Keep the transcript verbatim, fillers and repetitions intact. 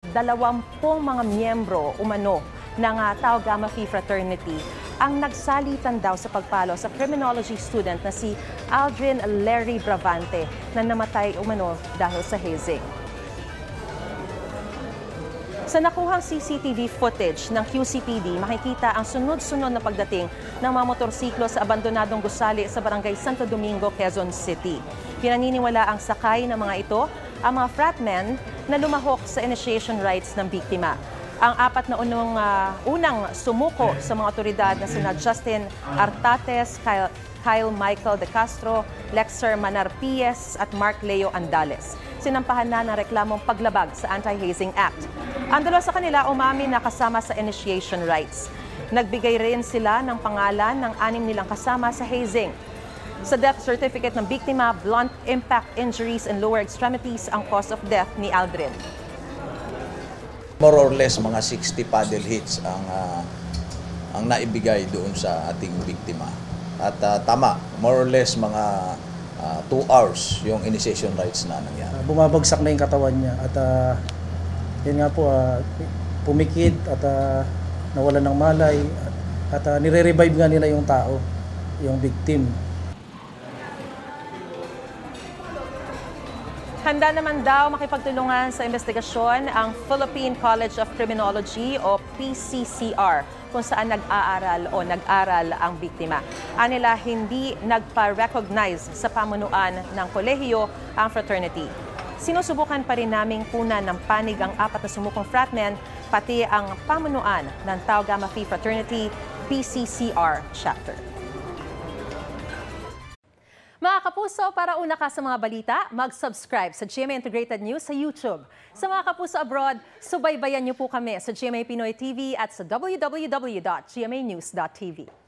dalawampung mga miyembro umano ng uh, Tau Gamma Phi Fraternity ang nagsalitan daw sa pagpalo sa criminology student na si Aldrin Larry Bravante na namatay umano dahil sa hazing. Sa nakuhang C C T V footage ng Q C P D, makikita ang sunod-sunod na pagdating ng mga motorsiklo sa abandonadong gusali sa Barangay Santo Domingo, Quezon City. Pinaniniwala ang sakay ng mga ito ang mga fratmen na lumahok sa initiation rites ng biktima. Ang apat na unang, uh, unang sumuko sa mga otoridad na sina Justin Artates, Kyle, Kyle Michael De Castro, Lexer Manarpies at Mark Leo Andales. Sinampahan na ng reklamong paglabag sa Anti-Hazing Act. Ang dalawa sa kanila umamin na kasama sa initiation rites. Nagbigay rin sila ng pangalan ng anim nilang kasama sa hazing. Sa death certificate ng biktima, blunt impact injuries and lower extremities ang cause of death ni Aldrin. More or less mga sixty paddle hits ang uh, ang naibigay doon sa ating biktima. At uh, tama, more or less mga uh, two hours yung initiation rites na nangyari. Uh, bumabagsak na yung katawan niya at uh, yun nga po, uh, pumikit at uh, nawalan ng malay at, at uh, nire-revive nga nila yung tao, yung victim. Handa naman daw makipagtulungan sa investigasyon ang Philippine College of Criminology o P C C R kung saan nag-aaral o nag-aral ang biktima. Anila hindi nagpa-recognize sa pamunuan ng kolehiyo ang fraternity. Sinusubukan pa rin naming kunan ng panig ang apat na sumukong fratmen, pati ang pamunuan ng Tau Gamma Phi Fraternity P C C R chapter. Mga kapuso, para una ka sa mga balita, mag-subscribe sa G M A Integrated News sa YouTube. Sa mga kapuso abroad, subaybayan niyo po kami sa G M A Pinoy T V at sa w w w dot g m a news dot t v.